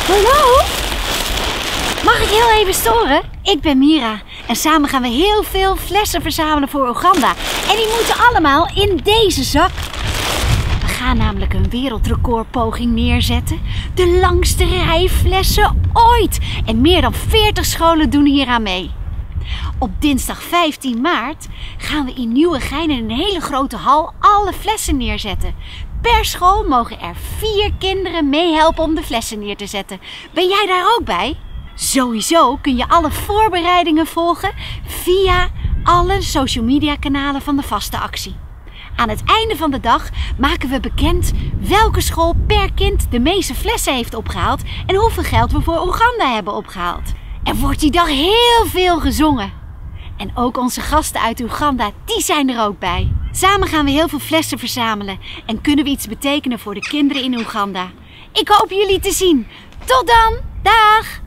Hallo? Mag ik heel even storen? Ik ben Mira en samen gaan we heel veel flessen verzamelen voor Oeganda. En die moeten allemaal in deze zak. We gaan namelijk een wereldrecordpoging neerzetten. De langste rij flessen ooit. En meer dan 40 scholen doen hier aan mee. Op dinsdag 15 maart gaan we in Nieuwegein in een hele grote hal alle flessen neerzetten. Per school mogen er 4 kinderen meehelpen om de flessen neer te zetten. Ben jij daar ook bij? Sowieso kun je alle voorbereidingen volgen via alle social media kanalen van de vaste actie. Aan het einde van de dag maken we bekend welke school per kind de meeste flessen heeft opgehaald en hoeveel geld we voor Oeganda hebben opgehaald. Er wordt die dag heel veel gezongen. En ook onze gasten uit Oeganda, die zijn er ook bij. Samen gaan we heel veel flessen verzamelen en kunnen we iets betekenen voor de kinderen in Oeganda. Ik hoop jullie te zien. Tot dan! Dag!